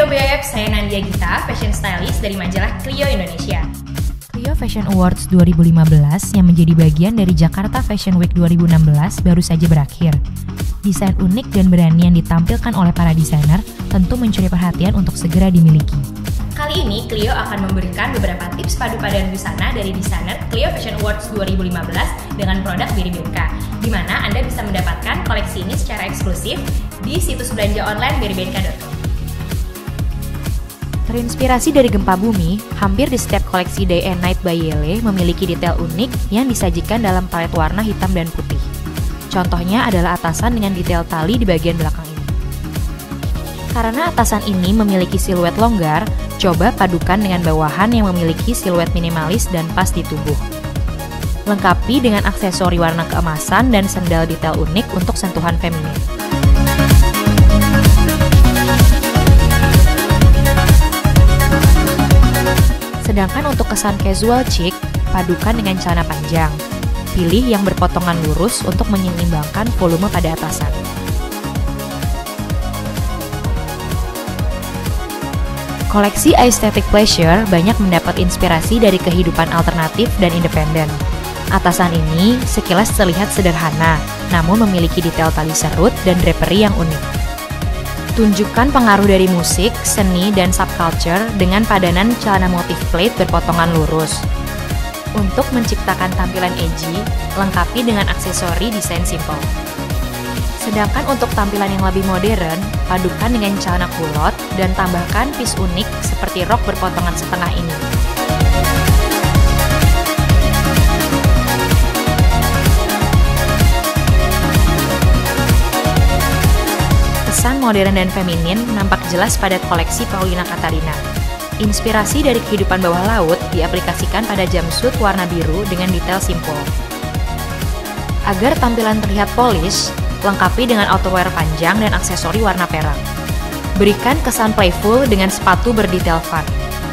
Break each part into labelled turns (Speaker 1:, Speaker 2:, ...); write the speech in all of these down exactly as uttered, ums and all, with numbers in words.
Speaker 1: B I F, saya Nandia Gita, fashion stylist dari majalah Clio Indonesia.
Speaker 2: Clio Fashion Awards dua ribu lima belas yang menjadi bagian dari Jakarta Fashion Week dua ribu enam belas baru saja berakhir. Desain unik dan berani yang ditampilkan oleh para desainer tentu mencuri perhatian untuk segera dimiliki.
Speaker 1: Kali ini Clio akan memberikan beberapa tips padu padan busana dari desainer Clio Fashion Awards dua ribu lima belas dengan produk Beribenka, di mana Anda bisa mendapatkan koleksi ini secara eksklusif di situs belanja online beribenka dot com.
Speaker 2: Terinspirasi dari gempa bumi, hampir di setiap koleksi Day and Night by Yele memiliki detail unik yang disajikan dalam palet warna hitam dan putih. Contohnya adalah atasan dengan detail tali di bagian belakang ini. Karena atasan ini memiliki siluet longgar, coba padukan dengan bawahan yang memiliki siluet minimalis dan pas di tubuh. Lengkapi dengan aksesori warna keemasan dan sendal detail unik untuk sentuhan feminin. Sedangkan untuk kesan casual chic, padukan dengan celana panjang. Pilih yang berpotongan lurus untuk menyeimbangkan volume pada atasan. Koleksi Aesthetic Pleasure banyak mendapat inspirasi dari kehidupan alternatif dan independen. Atasan ini sekilas terlihat sederhana, namun memiliki detail tali serut dan drapery yang unik. Tunjukkan pengaruh dari musik, seni, dan subculture dengan padanan celana motif plaid berpotongan lurus. Untuk menciptakan tampilan edgy, lengkapi dengan aksesori desain simple. Sedangkan untuk tampilan yang lebih modern, padukan dengan celana kulot dan tambahkan piece unik seperti rok berpotongan setengah ini. Kesan modern dan feminin nampak jelas pada koleksi Paulina Katarina. Inspirasi dari kehidupan bawah laut diaplikasikan pada jumpsuit warna biru dengan detail simpel. Agar tampilan terlihat polish, lengkapi dengan outerwear panjang dan aksesori warna perak. Berikan kesan playful dengan sepatu berdetail fun.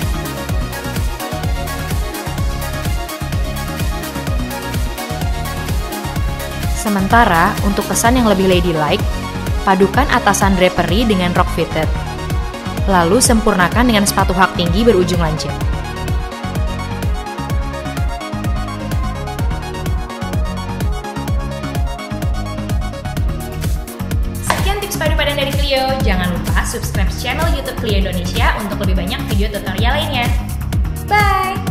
Speaker 2: Sementara, untuk kesan yang lebih ladylike, padukan atasan drapery dengan rok fitted. Lalu sempurnakan dengan sepatu hak tinggi berujung lancip.
Speaker 1: Sekian tips padu padan dari Clio. Jangan lupa subscribe channel YouTube Clio Indonesia untuk lebih banyak video tutorial lainnya. Bye!